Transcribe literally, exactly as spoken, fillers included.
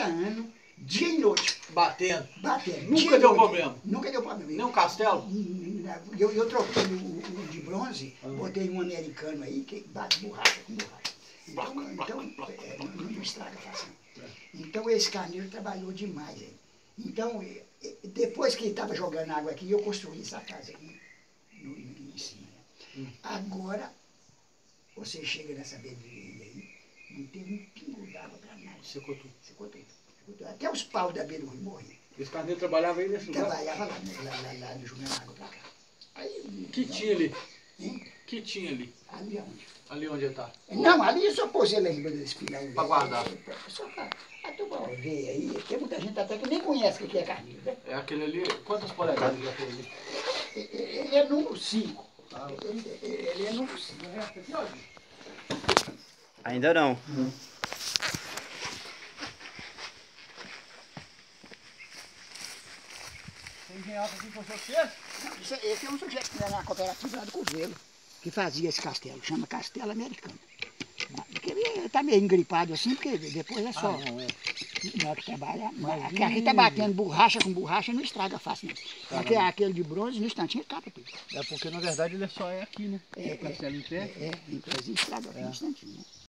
quarenta anos, dia e noite. Batendo. Batendo. Nunca deu problema? Nunca deu problema. Nem um castelo? Eu, eu troquei o, o de bronze, Ah. botei um americano aí que bate borracha com borracha. Então, então é, não, não estraga fácil. Então esse carneiro trabalhou demais aí. Então, depois que ele estava jogando água aqui, eu construí essa casa aqui no, no, em cima. Né? Hum. Agora, você chega nessa bebedeira aí, não tem um pingo d'água para nada. Secou tudo. Secou tudo. Secou tudo. Até os paus da beira do rio morriam. Esse carneiro trabalhava aí nesse lugar? Trabalhava lá, né? lá, lá, lá, jogando água para cá. Aí, que não, tinha ali? Hein? que tinha ali? Ali onde? Ali onde ele está? Não, ali eu só posei lá em cima desse pilão. Para guardar. Só para a turma ver aí. Tem muita gente até que nem conhece o que é carneiro, né? É aquele ali, quantas polegadas é aquele ali? Ele é número cinco. Ah. Ele, ele é número cinco. Ainda não. Hum. Tem engenhado aqui com você? Isso, esse é um sujeito que era na cooperativa lá do Covelo, que fazia esse castelo, chama Castelo Americano. Porque ele está meio engripado assim, porque depois é só. Ah, não, é. Na hora que trabalha. Aqui, aqui tá batendo borracha com borracha, não estraga fácil, não. Tá, aqui, aquele de bronze, no instantinho capa tudo. É porque na verdade ele só é aqui, né? É, é, o castelo em pé. É, é, então estraga é. no instantinho, né?